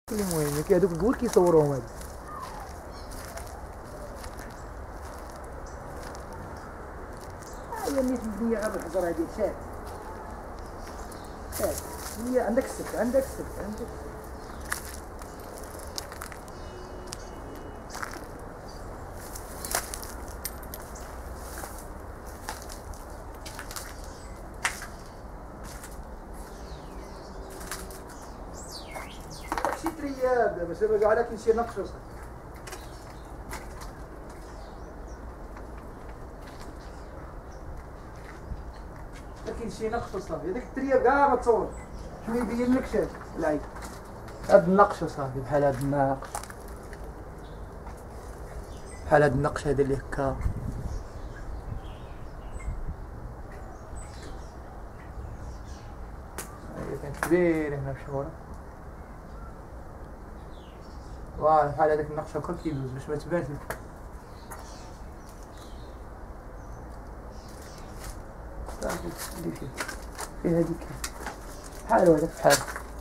المهم كي هذوك الكول كيصوروهم هادو. هي نيت مبنية غير بالحجر هادي شاد هي عندك السبت عندك السبت. ماشي ترياب دابا سير كاع على كلشي نقصو صافي. كاين شي نقص صافي هذاك الترياب كاع ما تصورش شنو يبين لك شاد العيب. هاد النقش صافي بحال هاد النقش بحال هاد النقش هذا اللي هكا كان كبير هنا في الشهورة فوالا بحال هذاك النقش هكا كيدوز باش ما تبانش لك. صافي اللي فيه هذيك بحالو هذاك بحالو.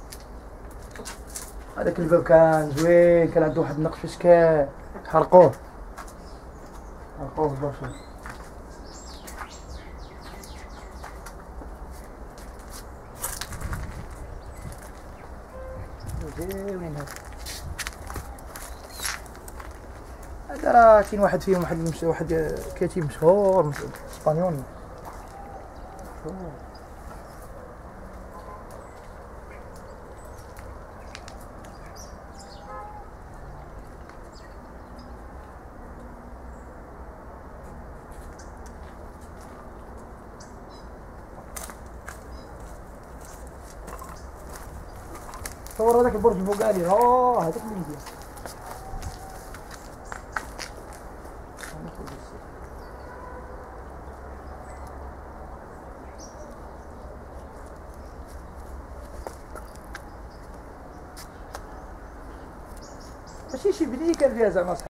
هذاك الباب كان زوين كان عنده واحد النقش فاش كان حرقوه برشا. زوين هذا راه كاين واحد فيهم واحد كاتب مشهور اسبانيولي صور هذاك البرج الفوقاني هذاك اللي مزيان. ماشي شي بنية كان فيها زعما